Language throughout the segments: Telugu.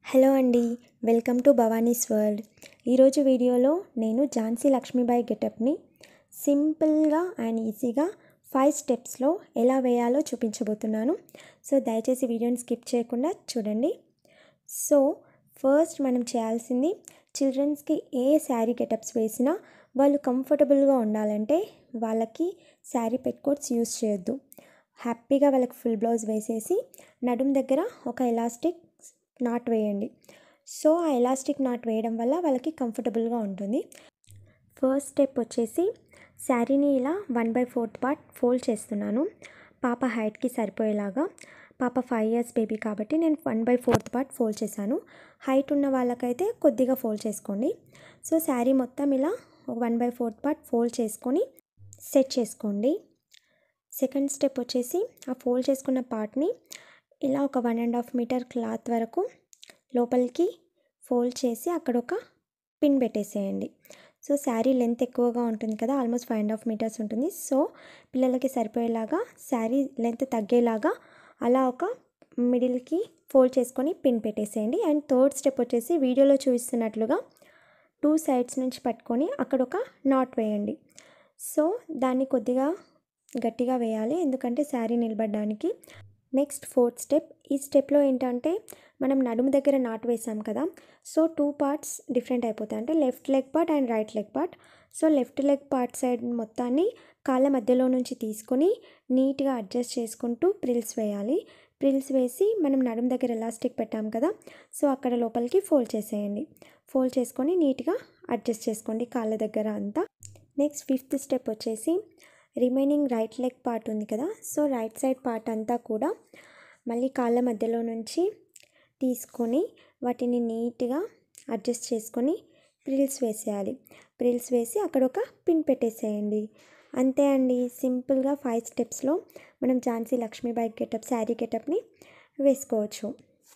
హలో అండి, వెల్కమ్ టు భవానీస్ వరల్డ్. ఈరోజు వీడియోలో నేను ఝాన్సీ లక్ష్మీబాయి గెటప్ని సింపుల్గా అండ్ ఈజీగా 5 స్టెప్స్లో ఎలా వేయాలో చూపించబోతున్నాను. సో దయచేసి వీడియోని స్కిప్ చేయకుండా చూడండి. సో ఫస్ట్ మనం చేయాల్సింది, చిల్డ్రన్స్కి ఏ శారీ గెటప్స్ వేసినా వాళ్ళు కంఫర్టబుల్గా ఉండాలంటే వాళ్ళకి శారీ పెట్కోట్స్ యూస్ చేయొద్దు. హ్యాపీగా వాళ్ళకి ఫుల్ బ్లౌజ్ వేసేసి నడుం దగ్గర ఒక ఎలాస్టిక్ నాట్ వేయండి. సో ఆ ఎలాస్టిక్ నాట్ వేయడం వల్ల వాళ్ళకి కంఫర్టబుల్గా ఉంటుంది. ఫస్ట్ స్టెప్ వచ్చేసి, శారీని ఇలా 1/4 పార్ట్ ఫోల్డ్ చేస్తున్నాను పాప హైట్కి సరిపోయేలాగా. పాప 5 years బేబీ కాబట్టి నేను 1/4 పార్ట్ ఫోల్డ్ చేశాను. హైట్ ఉన్న వాళ్ళకైతే కొద్దిగా ఫోల్డ్ చేసుకోండి. సో శారీ మొత్తం ఇలా 1/4 పార్ట్ ఫోల్డ్ చేసుకొని సెట్ చేసుకోండి. సెకండ్ స్టెప్ వచ్చేసి, ఆ ఫోల్డ్ చేసుకున్న పార్ట్ని ఇలా ఒక 1.5 మీటర్ క్లాత్ వరకు లోపలికి ఫోల్డ్ చేసి అక్కడ ఒక పిన్ పెట్టేసేయండి. సో శారీ లెంత్ ఎక్కువగా ఉంటుంది కదా, ఆల్మోస్ట్ 5.5 మీటర్స్ ఉంటుంది. సో పిల్లలకి సరిపోయేలాగా శారీ లెంత్ తగ్గేలాగా అలా ఒక మిడిల్కి ఫోల్డ్ చేసుకొని పిన్ పెట్టేసేయండి. అండ్ థర్డ్ స్టెప్ వచ్చేసి, వీడియోలో చూపిస్తున్నట్లుగా 2 sides నుంచి పట్టుకొని అక్కడ ఒక నాట్ వేయండి. సో దాన్ని కొద్దిగా గట్టిగా వేయాలి, ఎందుకంటే శారీ నిలబడడానికి. Next fourth step. ఈ స్టెప్లో ఏంటంటే మనం నడుము దగ్గర నాట్ వేసాం కదా, సో 2 parts డిఫరెంట్ అయిపోతాయి, అంటే left leg part and right leg part. So left leg part side మొత్తాన్ని కాళ్ళ మధ్యలో నుంచి తీసుకొని నీట్గా అడ్జస్ట్ చేసుకుంటూ ప్రిల్స్ వేయాలి. ప్రిల్స్ వేసి మనం నడుము దగ్గర ఎలాస్టిక్ పెట్టాం కదా, సో అక్కడ లోపలికి ఫోల్డ్ చేసేయండి. ఫోల్డ్ చేసుకొని నీట్గా అడ్జస్ట్ చేసుకోండి కాళ్ళ దగ్గర అంతా. నెక్స్ట్ ఫిఫ్త్ స్టెప్ వచ్చేసి, రిమైనింగ్ రైట్ లెగ్ పార్ట్ ఉంది కదా, సో రైట్ సైడ్ పార్ట్ అంతా కూడా మళ్ళీ కాళ్ళ మధ్యలో నుంచి తీసుకొని వాటిని నీట్గా అడ్జస్ట్ చేసుకొని ప్రిల్స్ వేసేయాలి. ప్రిల్స్ వేసి అక్కడ ఒక పిన్ పెట్టేసేయండి. అంతే అండి, సింపుల్గా 5 స్టెప్స్లో మనం ఝాన్సీ లక్ష్మీబాయి గెటప్ శారీ గెటప్ని వేసుకోవచ్చు.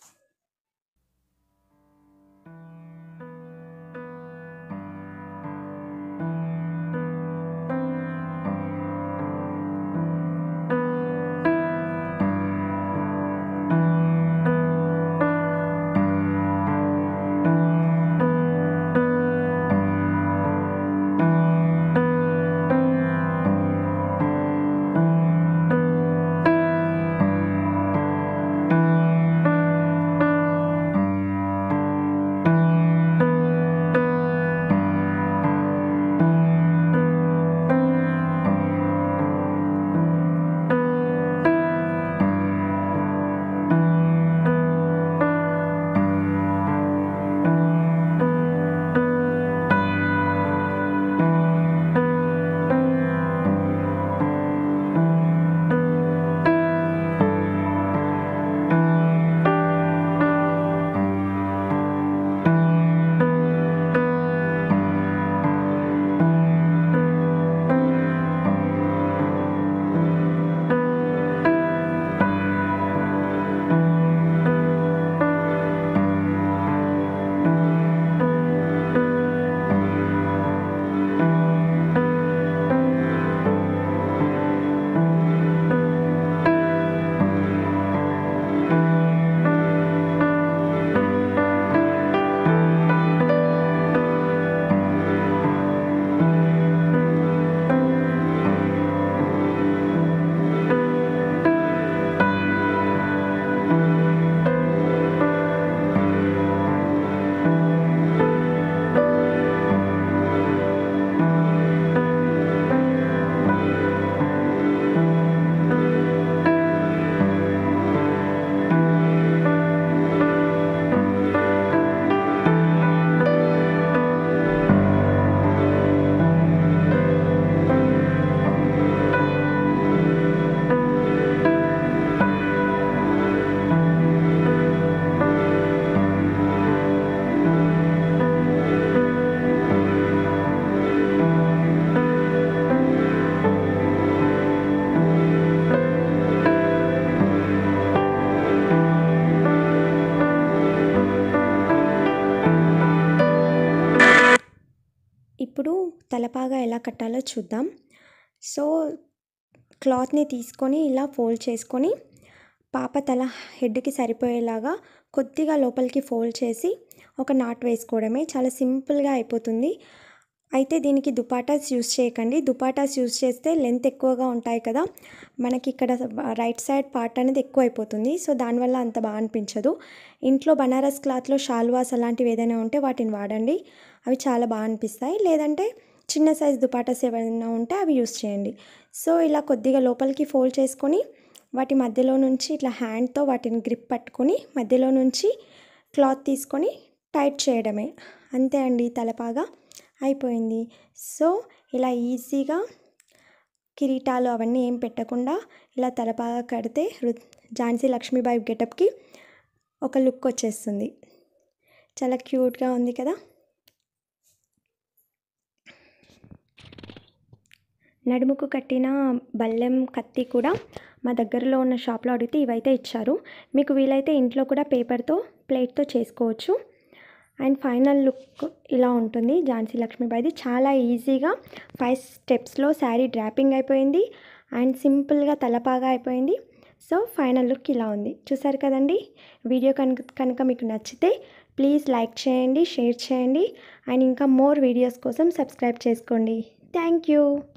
ఇప్పుడు తలపాగా ఎలా కట్టాలో చూద్దాం. సో క్లాత్ని తీసుకొని ఇలా ఫోల్డ్ చేసుకొని పాప తల హెడ్కి సరిపోయేలాగా కొద్దిగా లోపలికి ఫోల్డ్ చేసి ఒక నాట్ వేసుకోవడమే. చాలా సింపుల్గా అయిపోతుంది. అయితే దీనికి దుపాటాస్ యూస్ చేయకండి. దుపాటాస్ యూస్ చేస్తే లెంత్ ఎక్కువగా ఉంటాయి కదా, మనకి ఇక్కడ రైట్ సైడ్ పార్ట్ అనేది ఎక్కువ అయిపోతుంది. సో దానివల్ల అంత బాగా అనిపించదు. ఇంట్లో బనారస్ క్లాత్లో షాల్వాస్ అలాంటివి ఏదైనా ఉంటే వాటిని వాడండి, అవి చాలా బాగా అనిపిస్తాయి. లేదంటే చిన్న సైజ్ దుపాటాస్ ఏమైనా ఉంటే అవి యూస్ చేయండి. సో ఇలా కొద్దిగా లోపలికి ఫోల్డ్ చేసుకొని వాటి మధ్యలో నుంచి ఇట్లా హ్యాండ్తో వాటిని గ్రిప్ పట్టుకొని మధ్యలో నుంచి క్లాత్ తీసుకొని టైట్ చేయడమే. అంతే అండి, తలపాగా అయిపోయింది. సో ఇలా ఈజీగా కిరీటాలు అవన్నీ ఏం పెట్టకుండా ఇలా తలపాగా కడితే ఝాన్సీ లక్ష్మీబాయి గెటప్కి ఒక లుక్ వచ్చేస్తుంది. చాలా క్యూట్గా ఉంది కదా. నడుముకు కట్టిన బల్లెం కత్తి కూడా మా దగ్గరలో ఉన్న షాప్లో అడిగితే ఇవైతే ఇచ్చారు. మీకు వీలైతే ఇంట్లో కూడా పేపర్తో ప్లేట్తో చేసుకోవచ్చు. అండ్ ఫైనల్ లుక్ ఇలా ఉంటుంది ఝాన్సీ లక్ష్మీబాయిది. చాలా ఈజీగా 5 స్టెప్స్లో శారీ డ్రాపింగ్ అయిపోయింది అండ్ సింపుల్గా తలపాగా అయిపోయింది. సో ఫైనల్ లుక్ ఇలా ఉంది. చూసారు కదండి. వీడియో కనుక మీకు నచ్చితే ప్లీజ్ లైక్ చేయండి, షేర్ చేయండి అండ్ ఇంకా మోర్ వీడియోస్ కోసం సబ్స్క్రైబ్ చేసుకోండి. Thank you.